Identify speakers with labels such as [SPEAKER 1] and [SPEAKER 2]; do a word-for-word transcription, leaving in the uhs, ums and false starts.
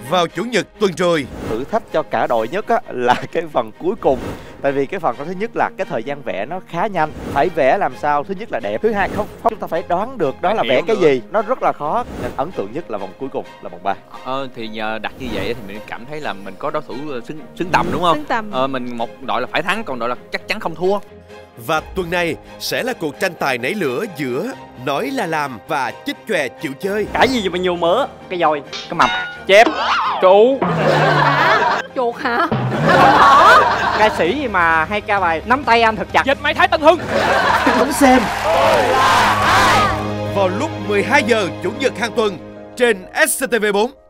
[SPEAKER 1] vào Chủ nhật tuần rồi.
[SPEAKER 2] Thử thách cho cả đội nhất á, là cái phần cuối cùng. Tại vì cái phần thứ nhất là cái thời gian vẽ nó khá nhanh. Phải vẽ làm sao thứ nhất là đẹp, thứ hai không, không chúng ta phải đoán được đó là vẽ cái gì. Nó rất là khó. Nên ấn tượng nhất là vòng cuối cùng là vòng ba.
[SPEAKER 3] Ờ, thì nhờ đặt như vậy thì mình cảm thấy là mình có đối thủ xứng, xứng tầm đúng không?
[SPEAKER 4] Xứng tầm.
[SPEAKER 3] Ờ, mình một đội là phải thắng, còn đội là chắc chắn không thua.
[SPEAKER 1] Và tuần này sẽ là cuộc tranh tài nảy lửa giữa nói là làm và chích chòe chịu chơi.
[SPEAKER 5] Cái gì mà nhiều mỡ? Cái dòi, cái mập, chép, trụ.
[SPEAKER 4] Chuột hả?
[SPEAKER 5] Ca sĩ gì mà hay ca bài nắm tay anh thật chặt.
[SPEAKER 6] Dịch Mày Thái Tân Hưng.
[SPEAKER 1] Đón xem vào lúc mười hai giờ Chủ nhật hàng tuần trên S C T V bốn.